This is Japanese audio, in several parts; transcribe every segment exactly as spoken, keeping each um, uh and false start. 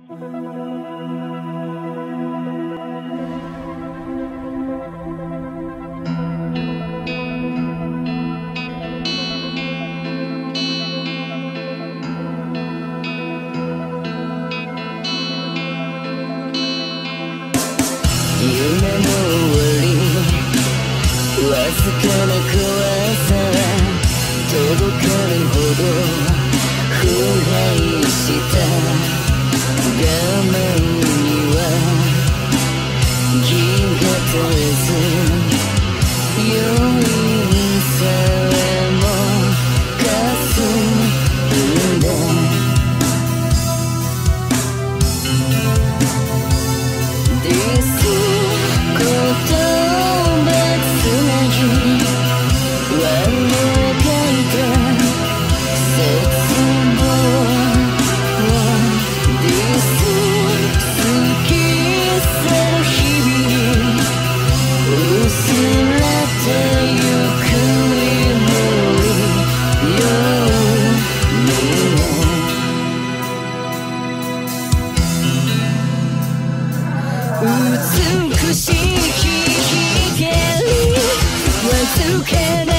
わずかな怖さは届かぬほど腐敗した画面には銀が取れず余韻さえもかすんだディス言葉つなぎ輪を描いた絶望をディス好きさの日々に薄らってゆく祈りように美しい光わずかな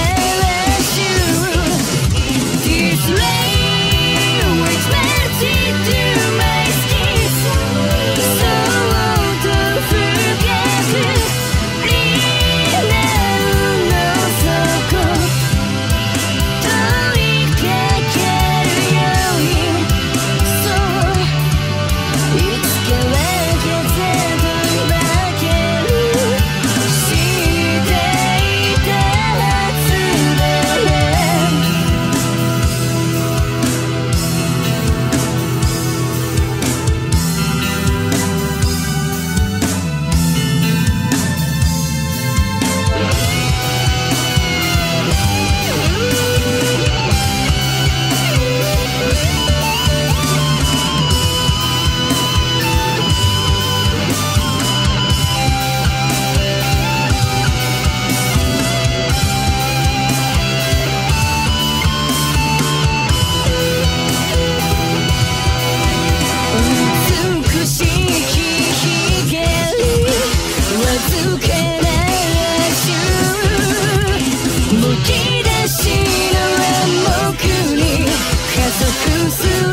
むき出しの暗黙に加速する